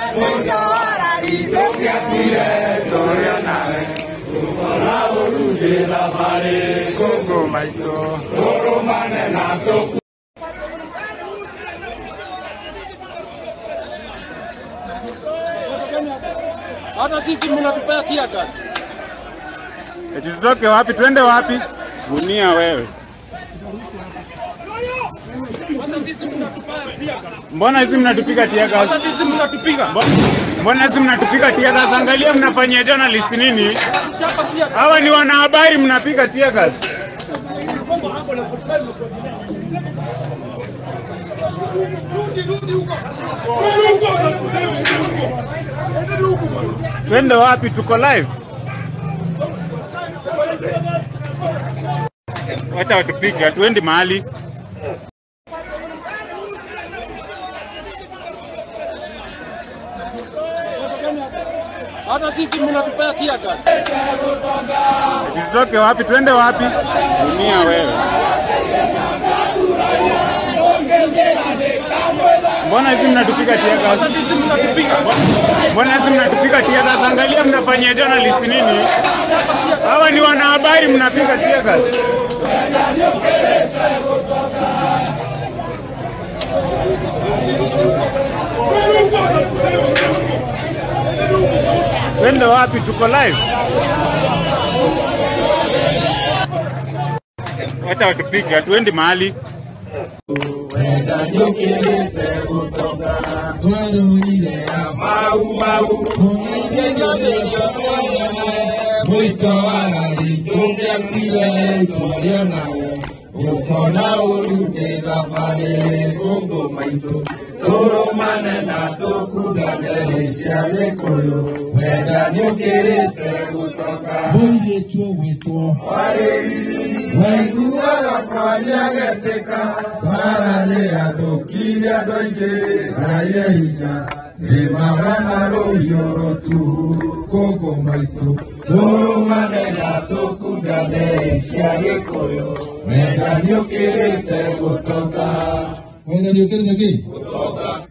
Hata sisi mnatupea tear gas. Eti tutoke wapi? Twende wapi? Gunia wewe. Mbona hizi mnatupiga tear gas? Hata sisi mnatupiga. Mbona hizi mnatupiga tear gas? Angalia mnafanyia journalist nini? Hawa ni wanahabari, mnapiga tear gas. Twende wapi? Tuko live. Wacha watupige, hatuendi mahali. Hata sisi mnatupea tear gas. Tutoke wapi? Twende wapi? Dunia wewe. Mbona hizi mnatupiga tear gas? Hata sisi mnatupiga. Mbona hizi mnatupiga tear gas? Angalia mnafanyia journalist nini? Hawa ni wanahabari, mnapiga tear gas. Twende wapi? Tuko live. Wacha watupige, hatuendi mahali. Ukona urudega pale Kongo maito toro manena tokugane siale koyo weda nyokerete kutoka bunge tuwito wareli wengua kwa nyageteka barale adokilia doide ayeya Lemabana lo yoro tu Kongo maito toro manena tokugane siale koyo weda nyokerete kutoka. Weda nyokerete kutoka.